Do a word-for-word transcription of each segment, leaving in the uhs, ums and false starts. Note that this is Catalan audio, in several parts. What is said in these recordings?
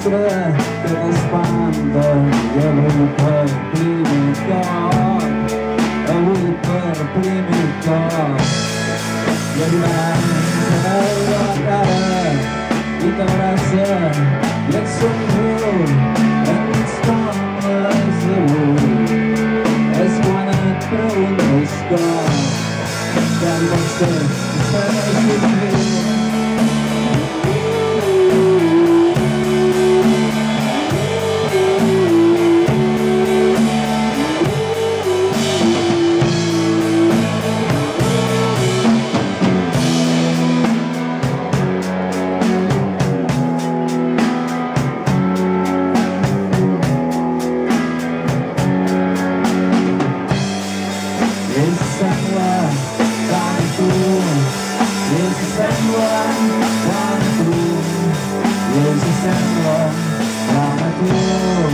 mostre que t'espanta i avui per primer cop, avui per primer cop i arribarà a veure la cara i t'abraça i et somriu ens com les d'avui. És quan et preguntes com quan vols ser i segueixis viu.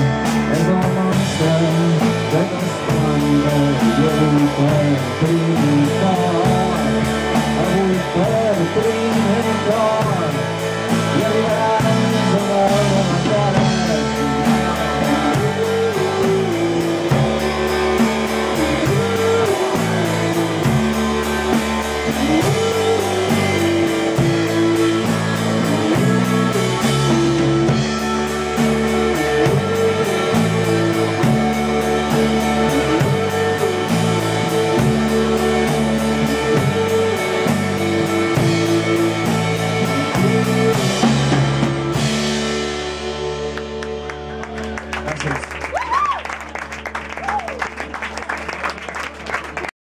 És el monstre que t'espanta i avui per primer